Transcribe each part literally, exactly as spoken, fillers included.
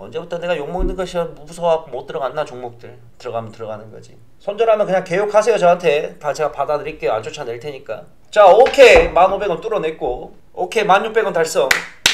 언제부터 내가 욕먹는 것이 무서워갖고 못 들어갔나. 종목들 들어가면 들어가는 거지. 손절하면 그냥 개욕하세요. 저한테 다 제가 받아드릴게요. 안 쫓아낼 테니까. 자, 오케이 만 오백 원 뚫어냈고, 오케이 만 육백 원 달성.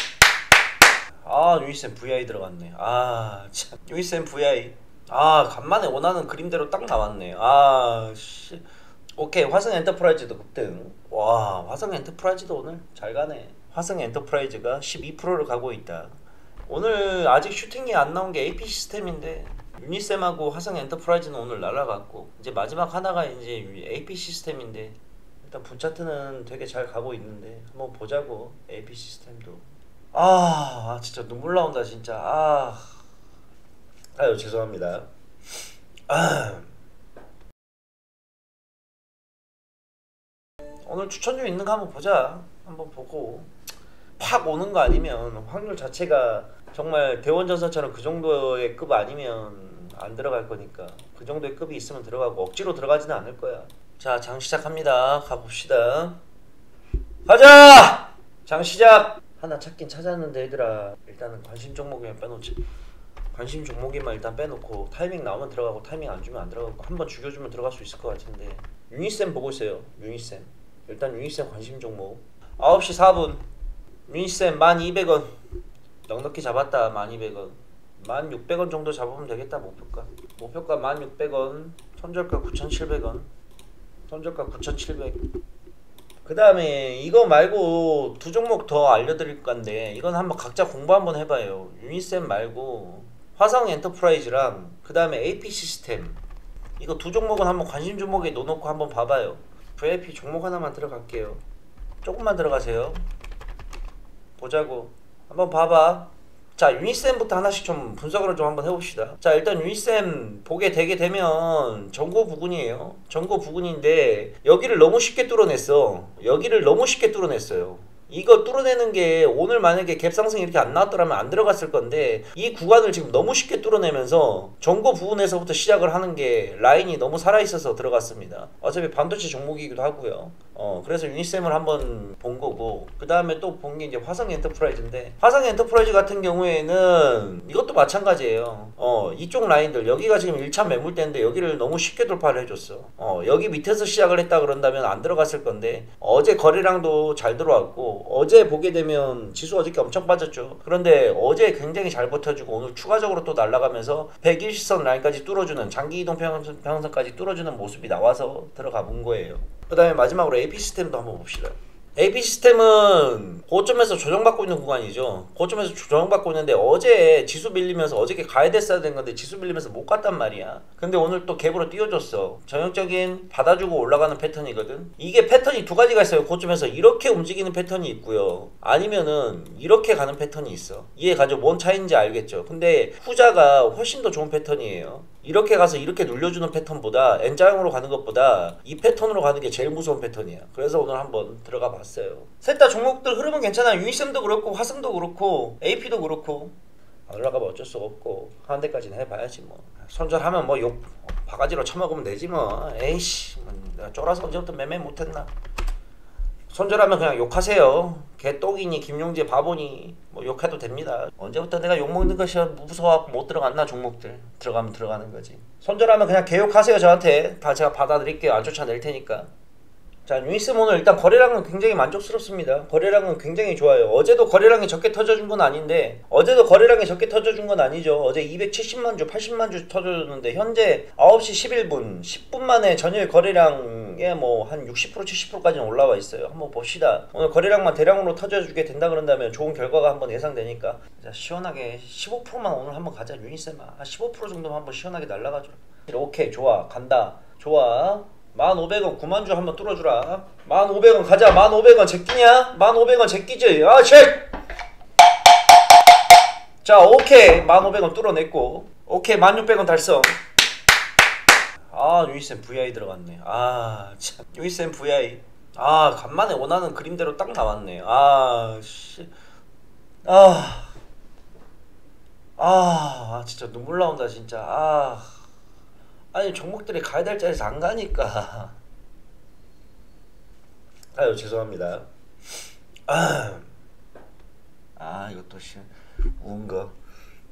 아, 유니쌤 브이아이 들어갔네. 아 참, 유니쌤 브이아이. 아, 간만에 원하는 그림대로 딱 나왔네. 아 씨. 오케이, 화성 엔터프라이즈도 급등. 와, 화성 엔터프라이즈도 오늘 잘 가네. 화성 엔터프라이즈가 십이 퍼센트를 가고 있다. 오늘 아직 슈팅이 안 나온 게 에이피 시스템인데, 유니쌤하고 화성 엔터프라이즈는 오늘 날아갔고, 이제 마지막 하나가 이제 에이피 시스템인데, 일단 분차트는 되게 잘 가고 있는데 한번 보자고. 에이피 시스템도. 아, 아 진짜 눈물 나온다 진짜. 아, 아유 죄송합니다. 아. 오늘 추천주 있는 거 한번 보자. 한번 보고 팍 오는 거 아니면, 확률 자체가 정말 대원전선처럼 그 정도의 급 아니면 안 들어갈 거니까, 그 정도의 급이 있으면 들어가고 억지로 들어가지는 않을 거야. 자, 장 시작합니다. 가봅시다. 가자! 장 시작! 하나 찾긴 찾았는데 얘들아, 일단은 관심 종목이면 빼놓지. 관심 종목이면 일단 빼놓고, 타이밍 나오면 들어가고 타이밍 안 주면 안 들어가고, 한번 죽여주면 들어갈 수 있을 것 같은데. 유니쌤 보고 있어요. 유니쌤 일단 유니쌤 관심 종목. 아홉 시 사 분 유니쌤 만 이백 원 넉넉히 잡았다. 만 이백 원 만 육백 원 정도 잡으면 되겠다. 목표가 목표가 만 육백 원, 손절가 구천칠백 원, 손절가 구천칠백. 그 다음에 이거 말고 두 종목 더 알려드릴 건데, 이건 한번 각자 공부 한번 해봐요. 유니쌤 말고 화성 엔터프라이즈랑 그 다음에 에이피 시스템, 이거 두 종목은 한번 관심 종목에 넣어놓고 한번 봐봐요. 브이아이피 종목 하나만 들어갈게요. 조금만 들어가세요. 보자고. 한번 봐봐. 자, 유니쌤부터 하나씩 좀 분석을 좀 한번 해봅시다. 자, 일단 유니쌤 보게 되게 되면 전고 부근이에요. 전고 부근인데 여기를 너무 쉽게 뚫어냈어. 여기를 너무 쉽게 뚫어냈어요. 이거 뚫어내는 게 오늘 만약에 갭 상승이 이렇게 안 나왔더라면 안 들어갔을 건데, 이 구간을 지금 너무 쉽게 뚫어내면서 전고 부분에서부터 시작을 하는 게 라인이 너무 살아있어서 들어갔습니다. 어차피 반도체 종목이기도 하고요. 어 그래서 유니쌤을 한번 본 거고, 그 다음에 또 본 게 이제 화성 엔터프라이즈인데, 화성 엔터프라이즈 같은 경우에는 이것도 마찬가지예요. 어 이쪽 라인들, 여기가 지금 일 차 매물대인데 여기를 너무 쉽게 돌파를 해줬어. 어 여기 밑에서 시작을 했다 그런다면 안 들어갔을 건데, 어제 거래량도 잘 들어왔고, 어제 보게 되면 지수 어저께 엄청 빠졌죠. 그런데 어제 굉장히 잘 버텨주고 오늘 추가적으로 또 날아가면서 백이십선 라인까지 뚫어주는, 장기 이동 평형선까지 뚫어주는 모습이 나와서 들어가 본 거예요. 그 다음에 마지막으로 에이피 시스템도 한번 봅시다. 에이피 시스템은 고점에서 조정받고 있는 구간이죠. 고점에서 조정받고 있는데, 어제 지수 밀리면서 어저께 가야 됐어야 된 건데 지수 밀리면서 못 갔단 말이야. 근데 오늘 또 갭으로 띄워줬어. 전형적인 받아주고 올라가는 패턴이거든. 이게 패턴이 두 가지가 있어요. 고점에서 이렇게 움직이는 패턴이 있고요, 아니면은 이렇게 가는 패턴이 있어. 이해가죠? 뭔 차이인지 알겠죠? 근데 후자가 훨씬 더 좋은 패턴이에요. 이렇게 가서 이렇게 눌려주는 패턴보다, N자형으로 가는 것보다 이 패턴으로 가는 게 제일 무서운 패턴이야. 그래서 오늘 한번 들어가 봤어요. 셋 다 종목들 흐름은 괜찮아. 유니쌤도 그렇고 화성도 그렇고 에이피도 그렇고. 안 올라가면 어쩔 수가 없고 하는 데까지는 해봐야지 뭐. 손절하면 뭐 욕 바가지로 쳐먹으면 되지 뭐. 에이씨, 뭐 내가 쫄아서 언제부터 매매 못했나. 손절하면 그냥 욕하세요. 개똥이니 김용재 바보니 뭐 욕해도 됩니다. 언제부터 내가 욕먹는 것이 무서워갖고 못 들어갔나. 종목들 들어가면 들어가는 거지. 손절하면 그냥 개욕하세요. 저한테 다 제가 받아드릴게요. 안 쫓아낼 테니까. 자, 유니쌤 오늘 일단 거래량은 굉장히 만족스럽습니다. 거래량은 굉장히 좋아요. 어제도 거래량이 적게 터져준 건 아닌데, 어제도 거래량이 적게 터져준 건 아니죠. 어제 이백칠십만 주, 팔십만 주 터져줬는데, 현재 아홉 시 십일 분, 십 분 만에 전일 거래량에 뭐 한 육십 퍼센트, 칠십 퍼센트까지는 올라와 있어요. 한번 봅시다. 오늘 거래량만 대량으로 터져주게 된다 그런다면 좋은 결과가 한번 예상되니까, 자, 시원하게 십오 퍼센트만 오늘 한번 가자. 유니쌤아, 한 십오 퍼센트 정도만 한번 시원하게 날라가줘. 오케이, 좋아, 간다. 좋아. 만 오백 원 구만 주 한번 뚫어주라. 만 오백 원 가자. 만 오백 원 제끼냐? 만 오백 원 제끼지? 아, 책! 자, 오케이. 만 오백 원 뚫어냈고, 오케이. 만 육백 원 달성. 아, 유니쌤 브이아이 들어갔네. 아, 참. 유니쌤 브이아이. 아, 간만에 원하는 그림대로 딱 나왔네. 아, 씨. 아. 아, 진짜 눈물 나온다, 진짜. 아. 아니, 종목들이 가야 될 자리에서 안 가니까. 아유, 죄송합니다. 아, 아 이것도 씨 우은 거.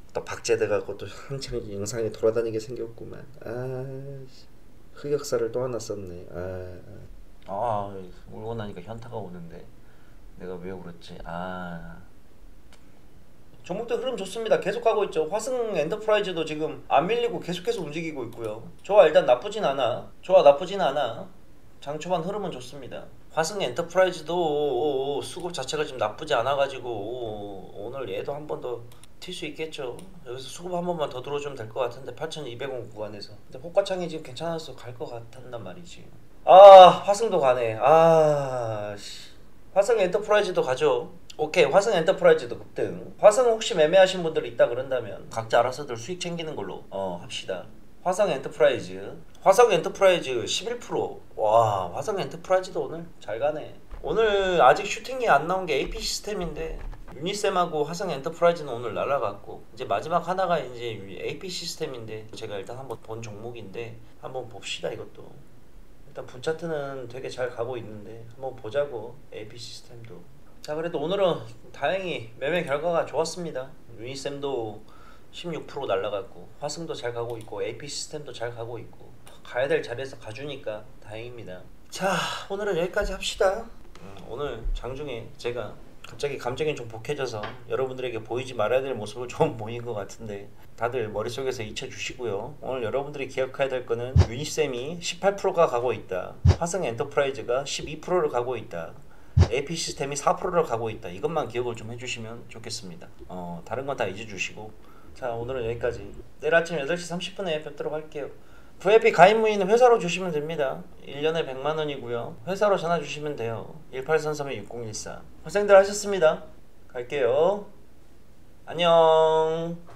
또 박제돼 갖고 또 한창 영상이 돌아다니게 생겼구만. 아 흑역사를 또 하나 썼네. 아, 아 울고 나니까 현타가 오는데 내가 왜 울었지? 아 종목도 흐름 좋습니다. 계속 가고 있죠. 화승 엔터프라이즈도 지금 안 밀리고 계속해서 움직이고 있고요. 좋아, 일단 나쁘진 않아. 좋아, 나쁘진 않아. 장 초반 흐름은 좋습니다. 화승 엔터프라이즈도 수급 자체가 지금 나쁘지 않아가지고 오늘 얘도 한 번 더 튈 수 있겠죠. 여기서 수급 한 번만 더 들어주면 될 것 같은데 팔천이백 원 구간에서. 근데 호가창이 지금 괜찮아서 갈 것 같단 말이지. 아 화승도 가네. 아 씨. 화승 엔터프라이즈도 가죠. 오케이, 화승 엔터프라이즈도 급등. 화승 혹시 매매하신 분들 있다 그런다면 각자 알아서들 수익 챙기는 걸로 어 합시다. 화성 엔터프라이즈 화성 엔터프라이즈 십일 퍼센트. 와 화성 엔터프라이즈도 오늘 잘 가네. 오늘 아직 슈팅이 안 나온 게 에이피 시스템인데 유니셈하고 화성 엔터프라이즈는 오늘 날아갔고 이제 마지막 하나가 이제 에이피 시스템인데 제가 일단 한번 본 종목인데 한번 봅시다. 이것도 일단 분차트는 되게 잘 가고 있는데 한번 보자고. 에이피 시스템도 자 그래도 오늘은 다행히 매매 결과가 좋았습니다. 유니셈도 십육 퍼센트 날라갔고 화승도 잘 가고 있고 에이피 시스템도 잘 가고 있고 가야 될 자리에서 가주니까 다행입니다. 자 오늘은 여기까지 합시다. 음, 오늘 장중에 제가 갑자기 감정이 좀 복해져서 여러분들에게 보이지 말아야 될 모습을 좀 보인 것 같은데 다들 머릿속에서 잊혀주시고요. 오늘 여러분들이 기억해야 될 거는 유니셈이 십팔 퍼센트가 가고 있다. 화승 엔터프라이즈가 십이 퍼센트를 가고 있다. 에이피 시스템이 사 퍼센트를 가고 있다. 이것만 기억을 좀 해주시면 좋겠습니다. 어, 다른 건 다 잊어주시고 자 오늘은 여기까지. 내일 아침 여덟 시 삼십 분에 뵙도록 할게요. 브이아이피 가입 문의는 회사로 주시면 됩니다. 일 년에 백만 원이고요 회사로 전화 주시면 돼요. 일팔삼삼 육공일사. 고생들 하셨습니다. 갈게요. 안녕.